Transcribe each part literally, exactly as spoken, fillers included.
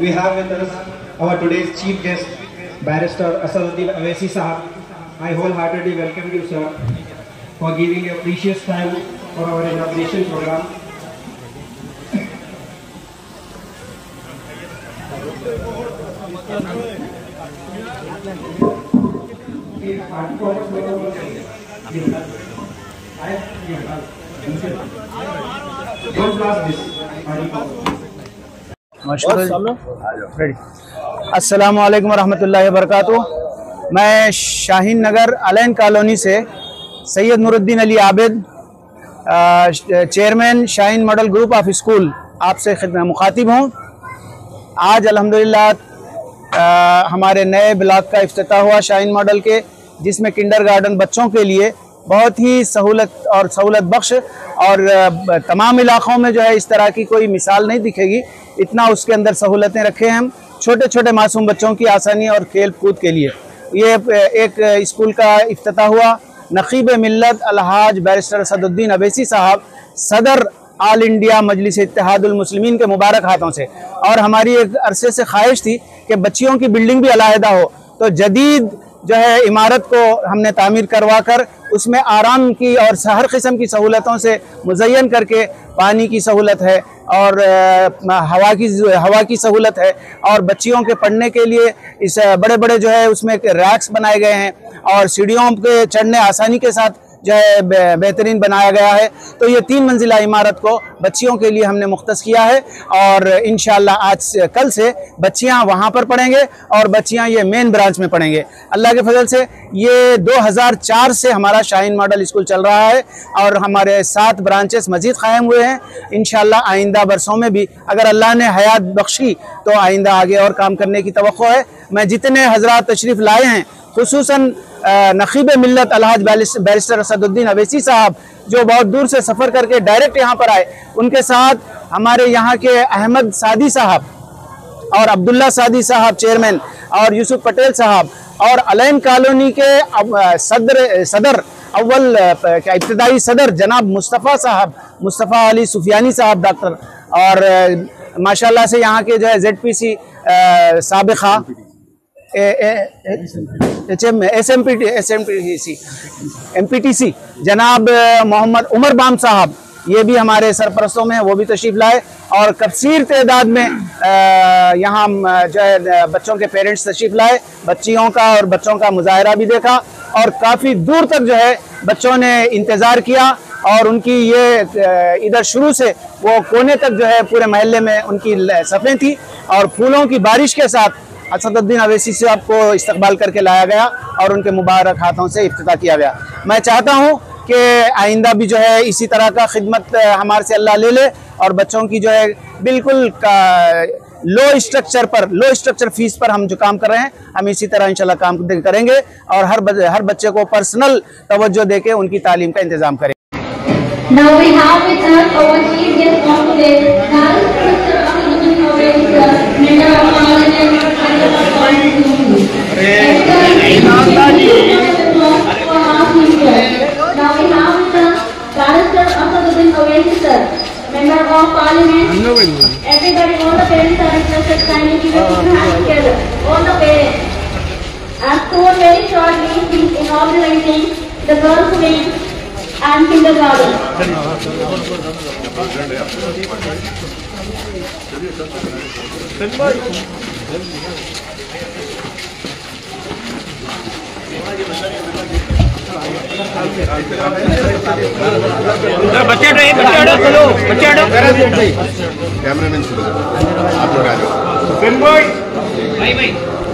we have with us our today's chief guest, Barrister Asaduddin Awaisi Sahab. I wholeheartedly welcome you, sir, for giving your precious time for our inauguration program. Don't blast this. अस्सलामु अलैकुम रहमतुल्लाहि वबरकातुहू। मैं शाहीन नगर अलैन colony से Syed Nooruddin Ali Abid, chairman Shaheen model group of school, आपसे मुखातिब हूँ। आज अल्हम्दुलिल्लाह हमारे नए ब्लॉक का इफ्तिताह हुआ शाहीन मॉडल के, जिसमें किंडरगार्टन बच्चों के लिए बहुत ही सहूलत और सहूलत बख्श और तमाम इलाक़ों में जो है इस तरह की कोई मिसाल नहीं दिखेगी, इतना उसके अंदर सहूलतें रखे हैं हम छोटे छोटे मासूम बच्चों की आसानी और खेल कूद के लिए। ये एक स्कूल का इफ्तिताह हुआ नक़ीब मिल्लत अलहाज बैरिस्टर असदुद्दीन अवैसी साहब, सदर ऑल इंडिया मजलिस इत्तेहादुल मुस्लिमीन के मुबारक हाथों से। और हमारी एक अरसे से ख्वाहिश थी कि बच्चियों की बिल्डिंग भी अलहदा हो, तो जदीद जो है इमारत को हमने तामीर करवा कर उसमें आराम की और हर किस्म की सहूलतों से मुज़य्यन करके, पानी की सहूलत है और हवा की हवा की सहूलत है, और बच्चियों के पढ़ने के लिए इस बड़े बड़े जो है उसमें रैक्स बनाए गए हैं और सीढ़ियों के चढ़ने आसानी के साथ जो है बेहतरीन बनाया गया है। तो ये तीन मंजिला इमारत को बच्चियों के लिए हमने मुख्तस किया है और इंशाअल्लाह आज से कल से बच्चियां वहां पर पढ़ेंगे और बच्चियां ये मेन ब्रांच में पढ़ेंगे। अल्लाह के फजल से ये दो हज़ार चार से हमारा शाहीन मॉडल स्कूल चल रहा है और हमारे सात ब्रांचेस मजीद कायम हुए हैं। इंशाअल्लाह आइंदा बरसों में भी अगर अल्लाह ने हयात बख्शी तो आइंदा आगे और काम करने की तवक्को है। मैं जितने हजरात तशरीफ़ लाए हैं, खुसूसन नक़ीब मिल्लत अलहाज बैरिस्टर असदुद्दीन अवैसी साहब, जो बहुत दूर से सफ़र करके डायरेक्ट यहाँ पर आए, उनके साथ हमारे यहाँ के अहमद सादी साहब और अब्दुल्ला सादी साहब चेयरमैन और यूसुफ पटेल साहब और अलैन कॉलोनी के सदर सदर अव्वल इब्तदाई सदर जनाब मुस्तफ़ा साहब, मुस्तफ़ा अली सुफियानी साहब डॉक्टर, और माशाल्लाह से यहाँ के जो है जेड पी सी साबिक़ा S M P T S M P C M P T C जनाब मोहम्मद उमर बाम साहब, ये भी हमारे सरपरस्तों में हैं, वो भी तशरीफ़ लाए। और कसीर तादाद में यहाँ जो है बच्चों के पेरेंट्स तशरीफ़ लाए, बच्चियों का और बच्चों का मुजाहरा भी देखा और काफ़ी दूर तक जो है बच्चों ने इंतज़ार किया और उनकी ये इधर शुरू से वो कोने तक जो है पूरे महल्ले में उनकी सफ़ें थी और फूलों की बारिश के साथ असदुद्दीन अवैसी साहब को इस्तकबाल करके लाया गया और उनके मुबारक हाथों से इफ्तिताह किया गया। मैं चाहता हूँ कि आइंदा भी जो है इसी तरह का खिदमत हमारे से अल्लाह ले ले और बच्चों की जो है बिल्कुल लो स्ट्रक्चर पर लो स्ट्रक्चर फीस पर हम जो काम कर रहे हैं, हम इसी तरह इंशाल्लाह काम करेंगे और हर बच्चे, हर बच्चे को पर्सनल तवज्जो देके उनकी तालीम का इंतज़ाम करेंगे। Now we have with us our chief guest of today, Mister Assaduddin Awaisi, member of Parliament and Now we have with us Barrister Assaduddin Awaisi, sir, member of Parliament. Everybody, all the parents are requested kindly keep your hands together. All the parents. And soon, very shortly, he is inaugurating the girls' wing and kindergarten. बच्चे हटो, बच्चे हटो, चलो बच्चे हटो। Cameraman शुरू आप लोग आ जाओ। भाई भाई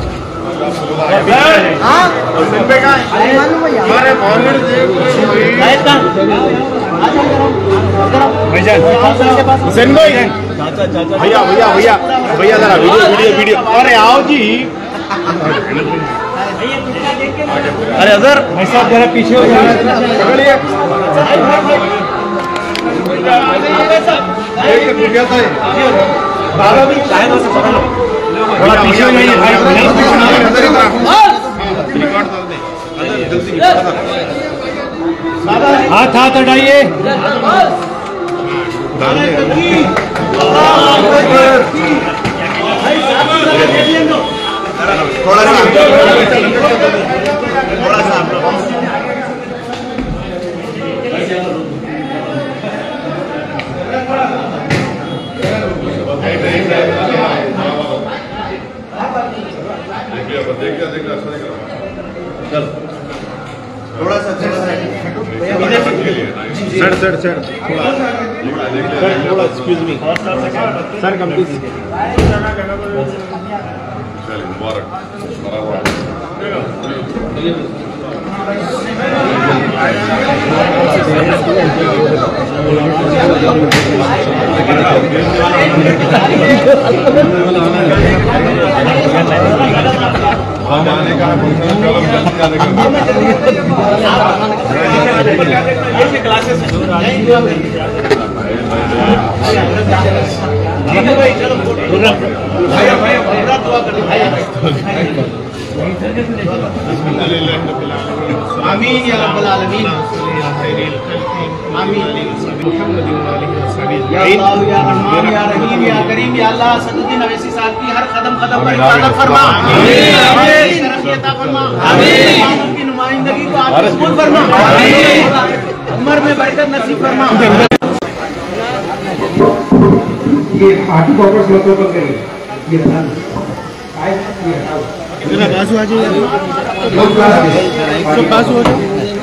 हाँ हमारे हुसैन भाई, भैया भैया भैया भैया जरा वीडियो वीडियो वीडियो अरे आओ जी। अरे अजहर भाई साहब जरा पीछे हो पकड़िए। बाबा भी शायद से पकड़ लो, थोड़ा पीछे हो जाइए भाई, हाथ हाथ हटाइए। थोड़ा सा थोड़ा सा थोड़ा सा सर सर सर थोड़ा एक्सक्यूज मी सर कंप्लीट चलिए मुबारक आने का क्लासेस आमीन या रब्बल आलमीन आमीन या अल्लाह या रहमान या रहीम या करीम या अल्लाह सदुद्दीन अवैसी साहब की हर कदम कदम पर हिफाजत फरमा आमीन तरक्की अता फरमा आमीन उनकी नुमाइंदगी को आप कबूल फरमा आमीन उम्र में बरकत नसीब फरमा ये पार्टी कॉर्पोरेट मतलब पर करिए ये ध्यान आए ये हटाओ इतना बाजू आ जाइए लोग क्लास तो बाजू हो जाओ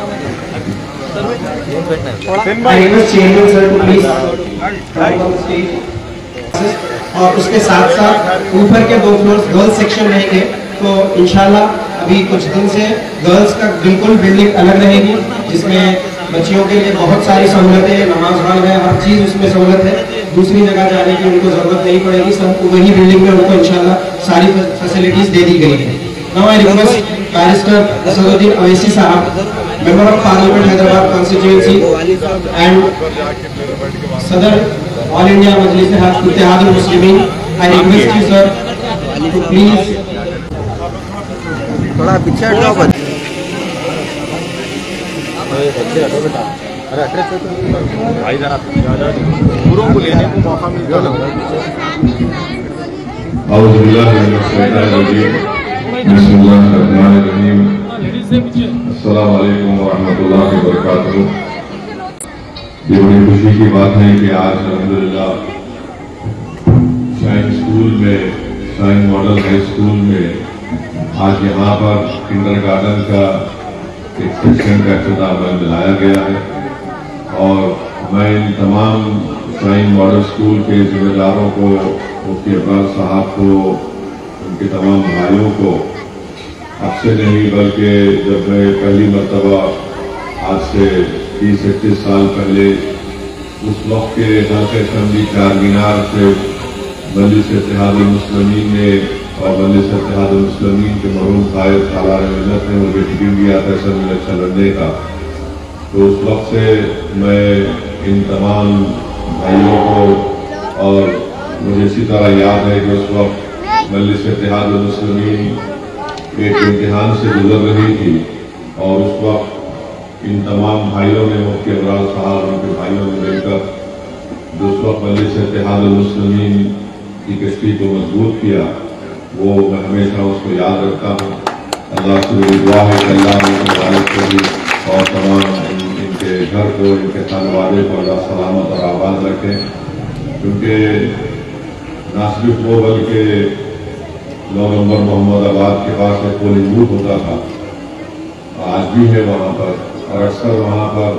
I request chairman sir to please come on stage. और उसके साथ साथ ऊपर के दो फ्लोर्स गर्ल्स सेक्शन रहेंगे तो इंशाल्लाह अभी कुछ दिन से गर्ल्स का बिल्कुल बिल्डिंग अलग रहेगी जिसमें बच्चियों के लिए बहुत सारी सहूलतें नमाज हॉल है हर चीज़ उसमें सहूलत है दूसरी जगह जाने की उनको ज़रूरत नहीं पड़ेगी सब वही बिल्डिंग में उनको इंशाल्लाह सारी फैसिलिटीज़ दे दी गई है now I request barrister Asaduddin Owaisi साहब member of Parliament Hyderabad constituency and Sadr All India Majlis Ittihad al-Muslimin I request you sir to please थोड़ा पीछे हटो भाई जरा पूरों को लेने को मौका मिल गया أعوذ بالله من الشيطان الرجيم بسم الله الرحمن الرحيم السلام علیکم ورحمۃ اللہ وبرکاتہ یہ بڑی خوشی کی بات ہے کہ آج الحمدللہ شاہین اسکول میں شاہین ماڈل ہائی اسکول میں آج یہاں پر کنڈر گارڈن کا ایک سیکشن کا افتتاح بنایا گیا ہے اور میں ان تمام شاہین ماڈل اسکول کے ذمہ داروں کو مفتی ابراز صاحب کو ان کے تمام بھائیوں کو اب سے نہیں بلکہ جب میں پہلی مرتبہ آج سے تیس اکتیس سال پہلے اس وقت کے حلقہ اسمبلی چار مینار سے مجلس اتحاد المسلمین نے اور مجلس اتحاد المسلمین کے مرحوم قائد سالار ملت نے مجھے ٹکٹ دیا تھا اسمبلی الیکشن لڑنے کا تو اس وقت سے میں ان تمام بھائیوں کو اور مجھے اسی طرح یاد ہے کہ اس وقت مجلس اتحاد المسلمین ایک امتحان سے گزر رہی تھی اور اس وقت ان تمام بھائیوں نے مفتی ابراز صاحب ان کے بھائیوں نے مل کر جو اس وقت مجلس اتحاد المسلمین کی کشتی کو مضبوط کیا وہ میں ہمیشہ اس کو یاد رکھتا ہوں اللہ سے میری دعا ہے کہ اللہ ان کے والد کو بھی اور تمام ان کے گھر کو ان کے خانوادے کو اللہ سلامت اور آباد رکھے کیونکہ نہ صرف وہ بلکہ نو نمبر محمد آباد کے پاس ایک پولنگ بوتھ ہوتا تھا آج بھی ہے وہاں پر اور اکثر وہاں پر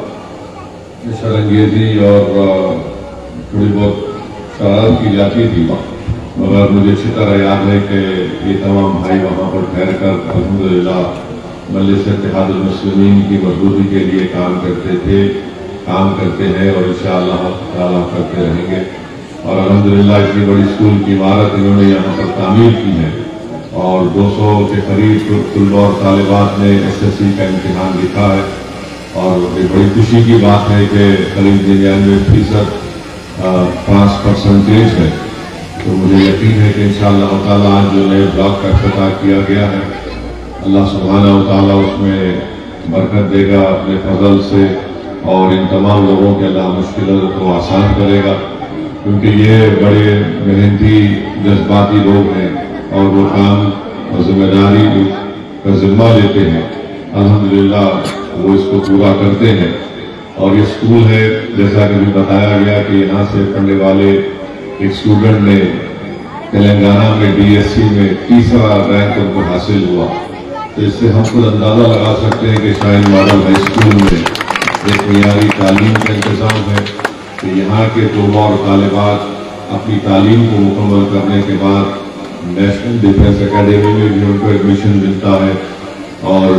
شرنگیزی اور تھوڑی بہت شرارت کی جاتی تھی مگر مجھے اچھی طرح یاد ہے کہ یہ تمام بھائی وہاں پر ٹھہر کر الحمدللہ مجلس اتحاد المسلمین کی مضبوطی کے لیے کام کرتے تھے کام کرتے ہیں اور انشاءاللہ تعالیٰ کرتے رہیں گے اور الحمدللہ اتنی بڑی اسکول کی عمارت انہوں نے یہاں پر تعمیر کی ہے اور دو سو کے قریب طلباء اور طالبات نے ایس ایس سی کا امتحان لکھا ہے اور ایک بڑی خوشی کی بات ہے کہ قریب ننانوے فیصد پانچ پرسنٹیج ہے تو مجھے یقین ہے کہ انشاءاللہ تعالیٰ آج جو نئے بلاک کا افتتاح کیا گیا ہے اللہ سبحانہ و تعالیٰ اس میں برکت دے گا اپنے فضل سے اور ان تمام لوگوں کے اللہ مشکلات کو آسان کرے گا کیونکہ یہ بڑے محنتی جذباتی لوگ ہیں اور وہ کام اور ذمہ داری کا ذمہ لیتے ہیں، الحمدللہ وہ اس کو پورا کرتے ہیں۔ اور یہ اسکول ہے، جیسا کہ بھی بتایا گیا کہ یہاں سے پڑھنے والے ایک اسٹوڈنٹ نے تلنگانہ میں ڈی ایس سی میں تیسرا رینک ان کو حاصل ہوا، تو اس سے ہم خود اندازہ لگا سکتے ہیں کہ شاہین ماڈل ہائی اسکول میں ایک معیاری تعلیم کا انتظام ہے کہ یہاں کے طلباء اور طالبات اپنی تعلیم کو مکمل کرنے کے بعد نیشنل ڈیفنس اکیڈمی میں بھی ان کو ایڈمیشن ملتا ہے، اور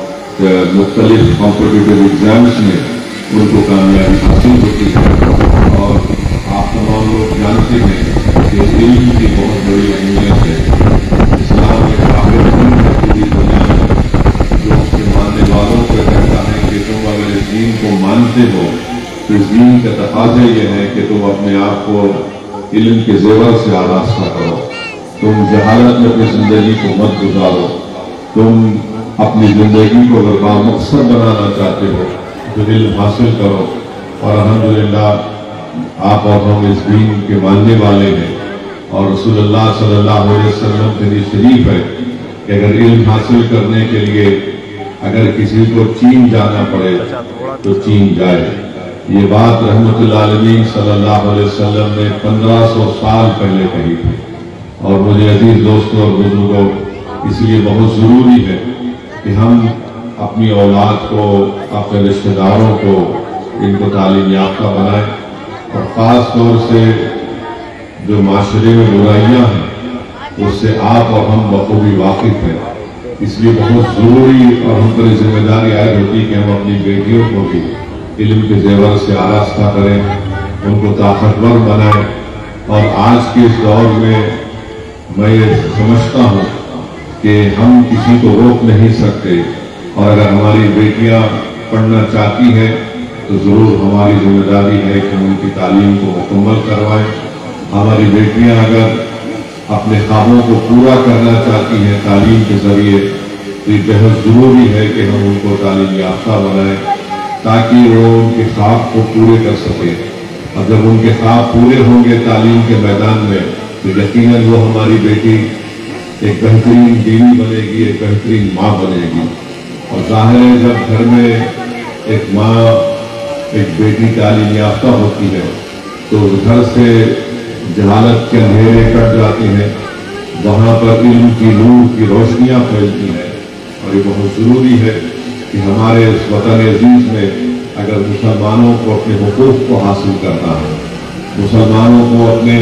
مختلف کمپٹیٹیو ایگزامس میں ان کو کامیابی حاصل ہوتی ہے۔ اور آپ تمام لوگ جانتے ہیں کہ علم کی بہت بڑی اہمیت ہے۔ اسلام ایک آخر دین ہے پوری دنیا میں، جو اس کے ماننے والوں کو کہتا ہے کہ تم اگر اس دین کو مانتے ہو تو اس دین کا تقاضا یہ ہے کہ تم اپنے آپ کو علم کے زیور سے آراستہ کرو، تم جہالت میں اپنی زندگی کو مت گزارو، تم اپنی زندگی کو اگر بامقصد بنانا چاہتے ہو تو علم حاصل کرو۔ اور الحمدللہ آپ اور ہم اس دین کے ماننے والے ہیں، اور رسول اللہ صلی اللہ علیہ وسلم کے حدیث شریف ہے کہ اگر علم حاصل کرنے کے لیے اگر کسی کو چین جانا پڑے تو چین جائے۔ یہ بات رحمت العالمین صلی اللہ علیہ وسلم نے پندرہ سو سال پہلے کہی تھی، اور مجھے عزیز دوستوں اور بزرگوں اس لیے بہت ضروری ہے کہ ہم اپنی اولاد کو، اپنے رشتہ داروں کو ان کو تعلیم یافتہ بنائیں، اور خاص طور سے جو معاشرے میں برائیاں ہیں اس سے آپ اور ہم بخوبی واقف ہیں۔ اس لیے بہت ضروری اور ہم پر ذمہ داری عائد ہوتی کہ ہم اپنی بیٹیوں کو بھی علم کے زیور سے آراستہ کریں، ان کو طاقتور بنائیں۔ اور آج کے اس دور میں میں یہ سمجھتا ہوں کہ ہم کسی کو روک نہیں سکتے، اور اگر ہماری بیٹیاں پڑھنا چاہتی ہیں تو ضرور ہماری ذمہ داری ہے کہ ہم ان کی تعلیم کو مکمل کروائیں۔ ہماری بیٹیاں اگر اپنے خوابوں کو پورا کرنا چاہتی ہیں تعلیم کے ذریعے تو یہ بہت ضروری ہے کہ ہم ان کو تعلیم یافتہ بنائیں تاکہ وہ ان کے خواب کو پورے کر سکیں۔ اور جب ان کے خواب پورے ہوں گے تعلیم کے میدان میں تو یقیناً وہ ہماری بیٹی ایک بہترین بیوی بنے گی، ایک بہترین ماں بنے گی۔ اور ظاہر ہے جب گھر میں ایک ماں ایک بیٹی تعلیم یافتہ ہوتی ہے تو گھر سے جہالت کے اندھیرے کٹ جاتے ہیں، وہاں پر علم کی نور کی روشنیاں پھیلتی ہیں۔ اور یہ بہت ضروری ہے کہ ہمارے اس وطن عزیز میں اگر مسلمانوں کو اپنے حقوق کو حاصل کرنا ہے، مسلمانوں کو اپنے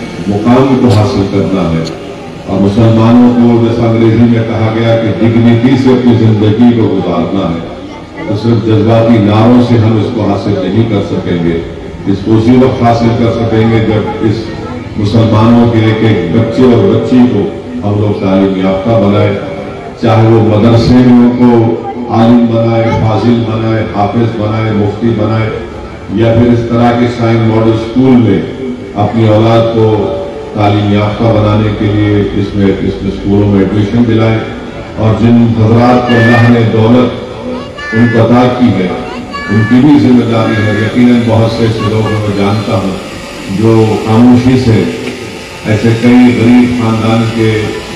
مقام کو حاصل کرنا ہے، اور مسلمانوں کو جیسا انگریزی میں کہا گیا کہ ڈگنیٹی سے اپنی زندگی کو گزارنا ہے، تو صرف جذباتی نعروں سے ہم اس کو حاصل نہیں کر سکیں گے۔ اس کو اسی وقت حاصل کر سکیں گے جب اس مسلمانوں کے ایک ایک بچے اور بچی کو ہم لوگ تعلیم یافتہ بنائیں، چاہے وہ مدرسے میں ان کو عالم بنائے، فاضل بنائے، حافظ بنائے، مفتی بنائے، یا پھر اس طرح کے شاہین ماڈل اسکول میں اپنی اولاد کو تعلیم یافتہ بنانے کے لیے اس میں اس میں اسکولوں میں ایڈمیشن دلائیں۔ اور جن حضرات کو اللہ نے دولت ان کو عطا کی ہے ان کی بھی ذمہ داری ہے۔ یقیناً بہت سے ایسے لوگ میں جانتا ہوں جو خاموشی سے ایسے کئی غریب خاندان کے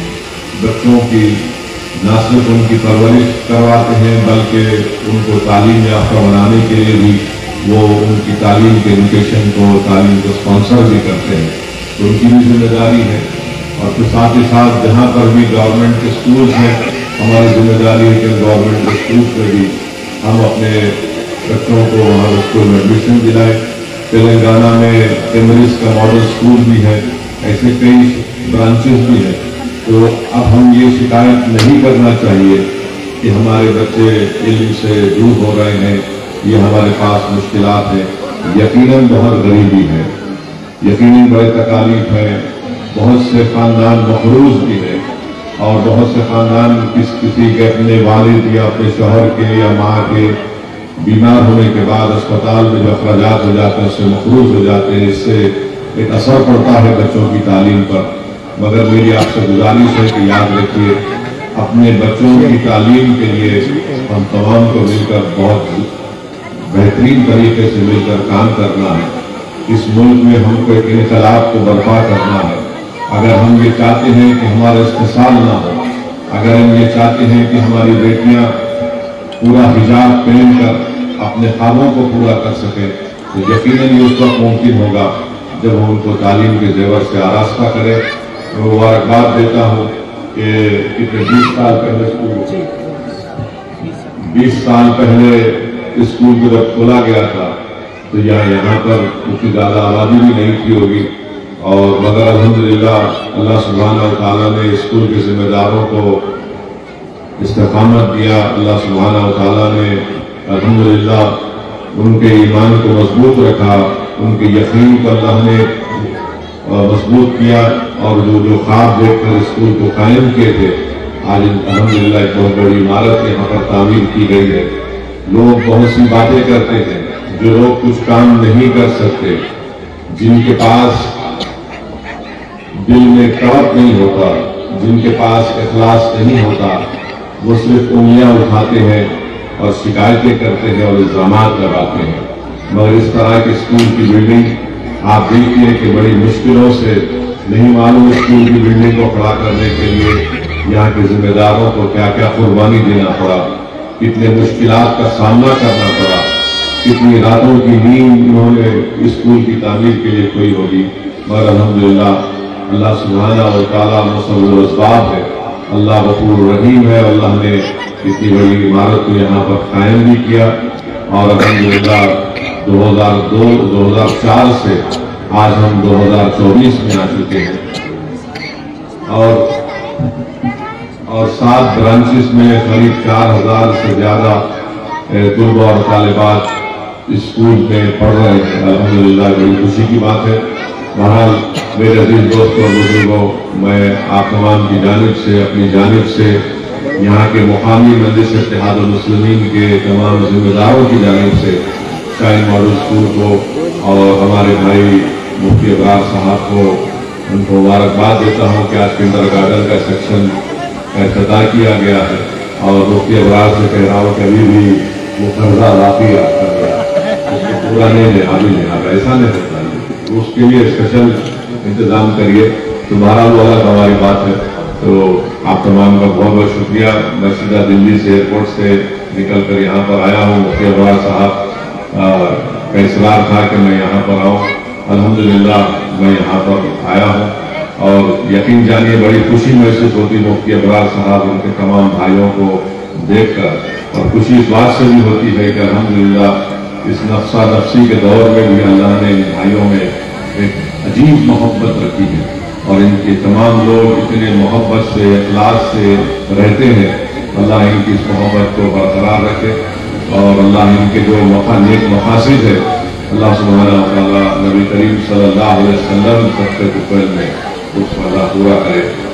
بچوں کی نہ صرف ان کی پرورش کرواتے ہیں بلکہ ان کو تعلیم یافتہ بنانے کے لیے بھی وہ ان کی تعلیم کے ایجوکیشن کو تعلیم کو اسپانسر بھی کرتے ہیں، تو ان کی بھی ذمہ داری ہے۔ اور پھر ساتھ ہی ساتھ جہاں پر بھی گورنمنٹ کے اسکولز ہیں ہماری ذمہ داری ہے کہ گورنمنٹ کے اسکولز میں بھی ہم اپنے بچوں کو وہاں اسکول میں ایڈمیشن دلائیں۔ تلنگانہ میں کیمبرج کا ماڈل اسکول بھی ہے، ایسے کئی برانچز بھی ہیں۔ تو اب ہم یہ شکایت نہیں کرنا چاہیے کہ ہمارے بچے علم سے دور ہو رہے ہیں، یہ ہمارے پاس مشکلات ہیں۔ یقیناً بہت غریبی ہے، یقیناً بڑے تکالیف ہیں، بہت سے خاندان مقروض بھی ہیں، اور بہت سے خاندان کس کسی کے اپنے والد یا اپنے شوہر کے یا ماں کے بیمار ہونے کے بعد اسپتال میں جو اخراجات ہو جاتے ہیں اس سے مقروض ہو جاتے ہیں، اس سے ایک اثر پڑتا ہے بچوں کی تعلیم پر۔ مگر میری آپ سے گزارش ہے کہ یاد رکھیے اپنے بچوں کی تعلیم کے لیے ہم تمام کو مل کر بہت بہترین طریقے سے مل کر کام کرنا ہے۔ اس ملک میں ہم کو ایک انقلاب کو برپا کرنا ہے، अगर हम ये चाहते हैं कि हमारा इस्तेसाल ना हो, अगर हम ये चाहते हैं कि हमारी बेटियां पूरा हिजाब पहन कर अपने ख्वाबों को पूरा कर सके, तो यकीनन ये उस वक्त मुमकिन होगा जब हम उनको तालीम के जेवर से आरास्ता करें। मैं मुबारकबाद देता हूँ कि कितने बीस साल पहले स्कूल बीस साल पहले स्कूल को जब खोला गया था तो यहाँ यहाँ पर उतनी ज़्यादा आबादी भी नहीं थी होगी, और मगर अल्हम्दुलिल्लाह अल्लाह सुब्हानहू व तआला ने स्कूल के जिम्मेदारों को इस्तिकामत दिया। अल्लाह सुब्हानहू व तआला ने अल्हम्दुलिल्लाह उनके ईमान को मजबूत रखा, उनके यकीन को अल्लाह ने मजबूत किया, और जो जो ख्वाब देखकर स्कूल को कायम किए थे, आज अल्हम्दुलिल्लाह एक बहुत बड़ी इमारत यहाँ पर तामीर की गई है। लोग बहुत सी बातें करते हैं, जो लोग कुछ काम नहीं कर सकते, जिनके पास दिल में तड़प नहीं होता, जिनके पास इखलास नहीं होता, वो सिर्फ उंगलियां उठाते हैं और शिकायतें करते हैं और इल्जामात लगाते हैं। मगर इस तरह की स्कूल की बिल्डिंग आप देखिए कि बड़ी मुश्किलों से, नहीं मालूम स्कूल की बिल्डिंग को खड़ा करने के लिए यहाँ के जिम्मेदारों को क्या क्या कुर्बानी देना पड़ा, कितने मुश्किलात का सामना करना पड़ा, कितनी रातों की नींद उन्होंने स्कूल की तामीर के लिए खोई होगी। मगर अल्हम्दुलिल्लाह अल्लाह सुब्हानहू व तआला मुसव्विरुल अस्बाब है, अल्लाह गफूर रहीम है। अल्लाह ने इतनी बड़ी इमारत को यहाँ पर कायम भी किया, और अल्हम्दुलिल्लाह दो हज़ार दो दो हज़ार चार से आज हम दो हज़ार चौबीस में आ चुके हैं, और और सात ब्रांचेस में करीब चार हजार से ज्यादा तलबा और तालिबात स्कूल में पढ़ रहे हैं। अल्हम्दुलिल्लाह बड़ी खुशी की बात है। बहरहाल मेरे अजीज दोस्तों और बुजुर्गों, मैं आप तमाम की जानिब से, अपनी जानिब से, यहाँ के मुकामी मजलिस इत्तेहादुल मुस्लिमीन के तमाम जिम्मेदारों की जानिब से शाहीन मॉडल स्कूल को और हमारे भाई मुफ्ती अबरार साहब को उनको मुबारकबाद देता हूँ कि आज किंडर गार्डन का सेक्शन का इफ्तिताह किया गया है, और मुफ्ती अबरार से कह रहा हूँ कि अभी भी वो कर्जा बाकी कर रहा है, उसको पूरा नहीं है, अभी नहीं आ रहा, ऐसा नहीं होता है, तो उसके लिए स्पेशल इंतजाम करिए। तो बहरहाल वो अलग हमारी बात है। तो आप तमाम का बहुत बहुत शुक्रिया। मैं सीधा दिल्ली से एयरपोर्ट से निकल कर यहाँ पर आया हूँ। मुफ्ती अबरार साहब का इसरार था कि मैं यहाँ पर आऊँ, अल्हम्दुलिल्लाह मैं यहाँ पर आया हूँ, और यकीन जानिए बड़ी खुशी महसूस होती मुफ्ती अबरार साहब उनके तमाम भाइयों को देखकर, और खुशी इस बात से भी होती है कि अल्हम्दुलिल्लाह इस नफ्सा नफ्सी के दौर में भी अल्लाह ने इन भाइयों में एक अजीब मोहब्बत रखी है, और इनके तमाम लोग इतने मोहब्बत से, इखलास से रहते हैं। अल्लाह इनकी इस मोहब्बत को बरकरार रखे, और अल्लाह इनके जो मौका नेक मकासिद है, अल्लाह सुब्हानहू व तआला नबी करीम सल्लल्लाहु अलैहि वसल्लम सबसे ऊपर में उसको अल्लाह पूरा करे।